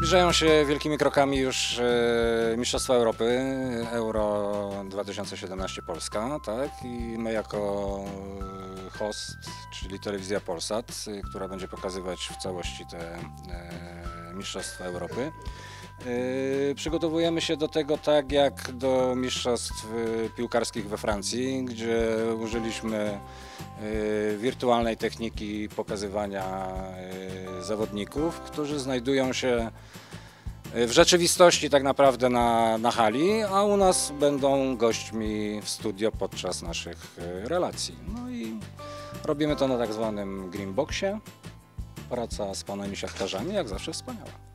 Zbliżają się wielkimi krokami już Mistrzostwa Europy, Euro 2017 Polska, tak? I my jako host, czyli telewizja Polsat, która będzie pokazywać w całości te Mistrzostwa Europy. Przygotowujemy się do tego tak jak do mistrzostw piłkarskich we Francji, gdzie użyliśmy wirtualnej techniki pokazywania zawodników, którzy znajdują się w rzeczywistości tak naprawdę na hali, a u nas będą gośćmi w studio podczas naszych relacji. No i robimy to na tak zwanym green boxie. Praca z panami siatkarzami jak zawsze wspaniała.